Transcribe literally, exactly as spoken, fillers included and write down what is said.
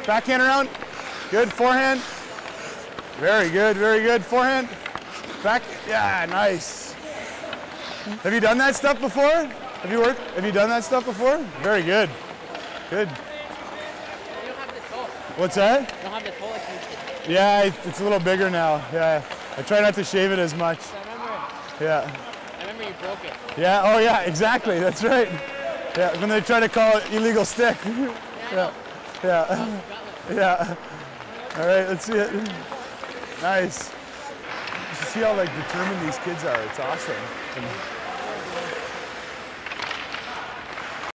Backhand around. Good. Forehand. Very good. Very good. Forehand. Back. Yeah, nice. Have you done that stuff before? Have you worked? Have you done that stuff before? Very good. Good. You don't have the toe. What's that? You don't have the toe like you did. Yeah, it's a little bigger now. Yeah. I try not to shave it as much. I remember. Yeah. I remember you broke it. Yeah. Oh, yeah. Exactly. That's right. Yeah. When they try to call it illegal stick. Yeah. Yeah. Yeah. All right. Let's see it. Nice. You should see how like determined these kids are. It's awesome. And